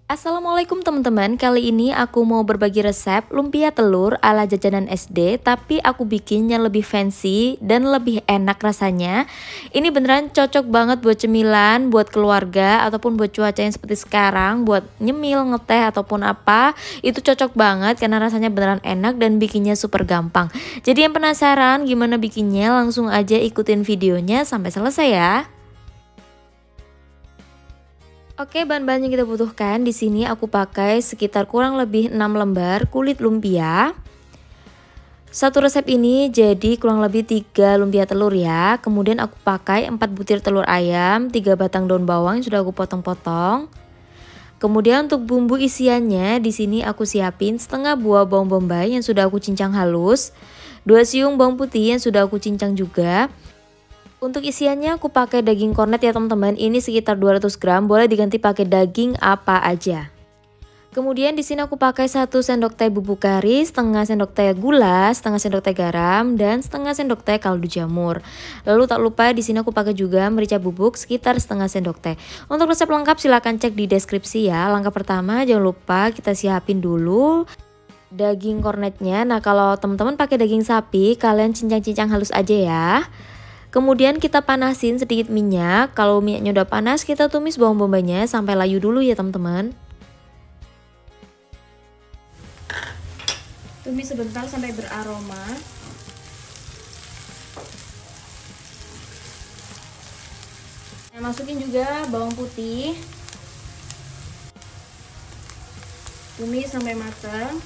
Assalamualaikum teman-teman, kali ini aku mau berbagi resep lumpia telur ala jajanan SD, tapi aku bikinnya lebih fancy dan lebih enak rasanya. Ini beneran cocok banget buat cemilan, buat keluarga, ataupun buat cuaca yang seperti sekarang, buat nyemil, ngeteh, ataupun apa. Itu cocok banget karena rasanya beneran enak dan bikinnya super gampang. Jadi yang penasaran gimana bikinnya, langsung aja ikutin videonya sampai selesai ya. Oke, bahan-bahan yang kita butuhkan di sini aku pakai sekitar kurang lebih 6 lembar kulit lumpia. Satu resep ini jadi kurang lebih 3 lumpia telur ya. Kemudian aku pakai 4 butir telur ayam, 3 batang daun bawang yang sudah aku potong-potong. Kemudian untuk bumbu isiannya di sini aku siapin setengah buah bawang bombay yang sudah aku cincang halus, 2 siung bawang putih yang sudah aku cincang juga. Untuk isiannya aku pakai daging kornet ya teman-teman, ini sekitar 200 gram, boleh diganti pakai daging apa aja. Kemudian di sini aku pakai 1 sendok teh bubuk kari, setengah sendok teh gula, setengah sendok teh garam, dan setengah sendok teh kaldu jamur. Lalu tak lupa di sini aku pakai juga merica bubuk sekitar setengah sendok teh. Untuk resep lengkap silahkan cek di deskripsi ya. Langkah pertama jangan lupa kita siapin dulu daging kornetnya. Nah kalau teman-teman pakai daging sapi, kalian cincang-cincang halus aja ya. Kemudian kita panasin sedikit minyak. Kalau minyaknya udah panas, kita tumis bawang bombaynya sampai layu dulu ya teman-teman. Tumis sebentar sampai beraroma. Nah, masukin juga bawang putih. Tumis sampai matang.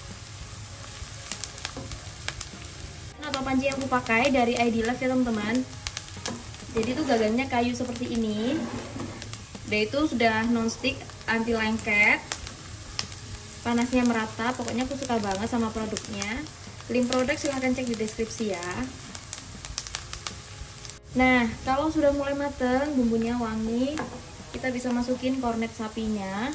Atau panci yang aku pakai dari ID Life ya teman-teman. Jadi tuh gagangnya kayu seperti ini. Dan itu sudah non-stick, anti lengket. Panasnya merata, pokoknya aku suka banget sama produknya. Link produk silahkan cek di deskripsi ya. Nah, kalau sudah mulai mateng, bumbunya wangi, kita bisa masukin kornet sapinya.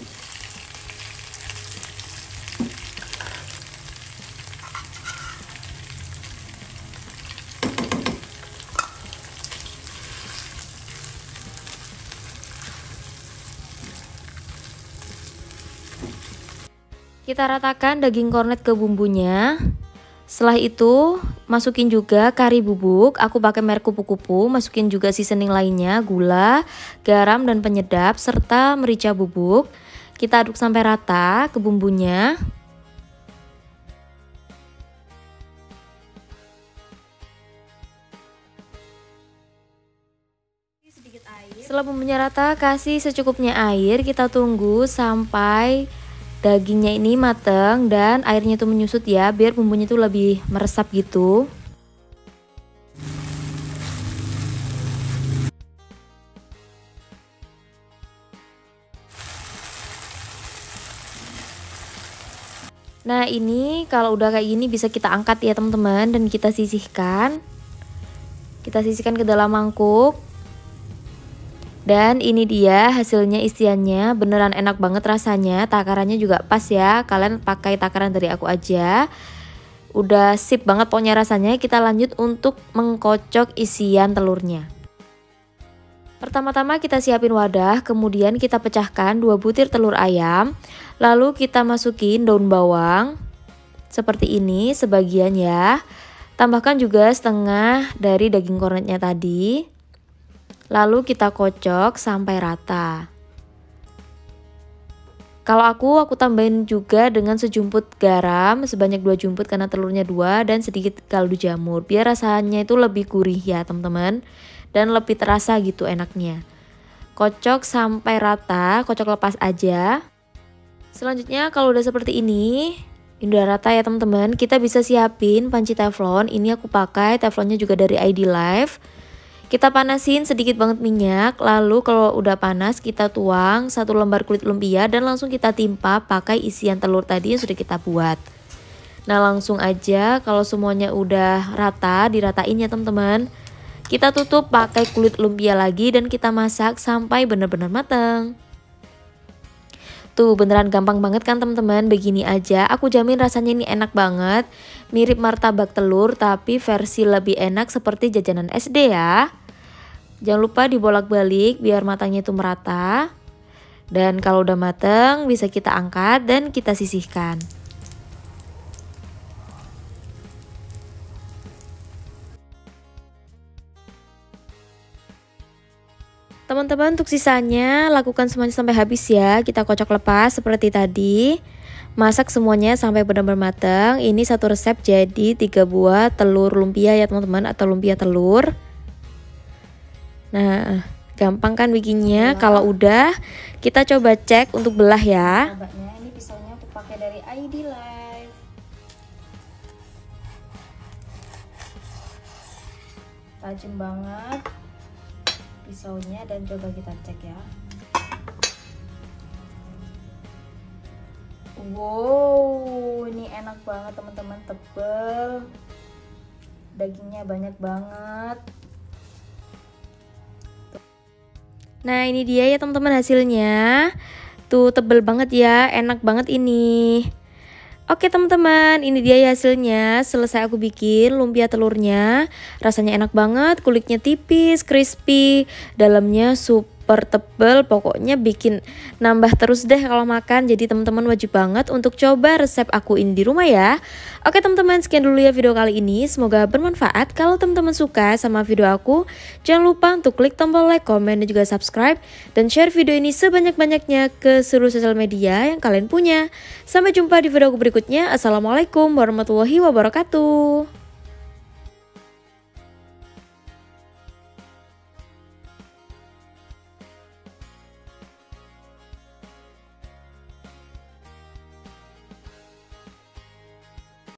Kita ratakan daging kornet ke bumbunya. Setelah itu masukin juga kari bubuk. Aku pakai merek kupu-kupu. Masukin juga seasoning lainnya, gula, garam dan penyedap serta merica bubuk. Kita aduk sampai rata ke bumbunya. Setelah bumbunya rata, kasih secukupnya air. Kita tunggu sampai dagingnya ini mateng dan airnya itu menyusut ya, biar bumbunya itu lebih meresap gitu. Nah ini kalau udah kayak gini bisa kita angkat ya teman-teman, dan kita sisihkan. Kita sisihkan ke dalam mangkuk. Dan ini dia hasilnya, isiannya beneran enak banget rasanya. Takarannya juga pas ya, kalian pakai takaran dari aku aja. Udah sip banget pokoknya rasanya. Kita lanjut untuk mengkocok isian telurnya. Pertama-tama kita siapin wadah, kemudian kita pecahkan 2 butir telur ayam. Lalu kita masukin daun bawang seperti ini sebagian ya. Tambahkan juga setengah dari daging kornetnya tadi. Lalu kita kocok sampai rata. Kalau aku tambahin juga dengan sejumput garam, sebanyak 2 jumput karena telurnya 2, dan sedikit kaldu jamur. Biar rasanya itu lebih gurih ya teman-teman, dan lebih terasa gitu enaknya. Kocok sampai rata, kocok lepas aja. Selanjutnya kalau udah seperti ini udah rata ya teman-teman, kita bisa siapin panci teflon. Ini aku pakai teflonnya juga dari ID Life. Kita panasin sedikit banget minyak, lalu kalau udah panas kita tuang 1 lembar kulit lumpia dan langsung kita timpa pakai isian telur tadi yang sudah kita buat. Nah langsung aja kalau semuanya udah rata, diratain ya teman-teman. Kita tutup pakai kulit lumpia lagi dan kita masak sampai benar-benar matang. Tuh beneran gampang banget kan teman-teman, begini aja. Aku jamin rasanya ini enak banget. Mirip martabak telur tapi versi lebih enak seperti jajanan SD ya. Jangan lupa dibolak-balik biar matangnya itu merata. Dan kalau udah mateng bisa kita angkat dan kita sisihkan. Teman-teman, untuk sisanya lakukan semuanya sampai habis ya. Kita kocok lepas seperti tadi. Masak semuanya sampai benar-benar matang. Ini satu resep jadi 3 buah telur lumpia ya teman-teman, atau lumpia telur. Nah, gampang kan bikinnya. Kalau udah, kita coba cek untuk belah ya. Ini pisaunya aku pakai dari ID Life. Tajam banget pisaunya, dan coba kita cek ya. Wow, ini enak banget teman-teman, tebel, dagingnya banyak banget. Nah, ini dia ya teman-teman hasilnya. Tuh, tebel banget ya, enak banget ini. Oke teman-teman, ini dia ya hasilnya. Selesai aku bikin lumpia telurnya. Rasanya enak banget, kulitnya tipis, crispy, dalamnya super tebal. Pokoknya bikin nambah terus deh kalau makan. Jadi teman-teman wajib banget untuk coba resep aku ini di rumah ya. Oke teman-teman, sekian dulu ya video kali ini. Semoga bermanfaat. Kalau teman-teman suka sama video aku, jangan lupa untuk klik tombol like, komen, dan juga subscribe. Dan share video ini sebanyak-banyaknya ke seluruh sosial media yang kalian punya. Sampai jumpa di video aku berikutnya. Assalamualaikum warahmatullahi wabarakatuh.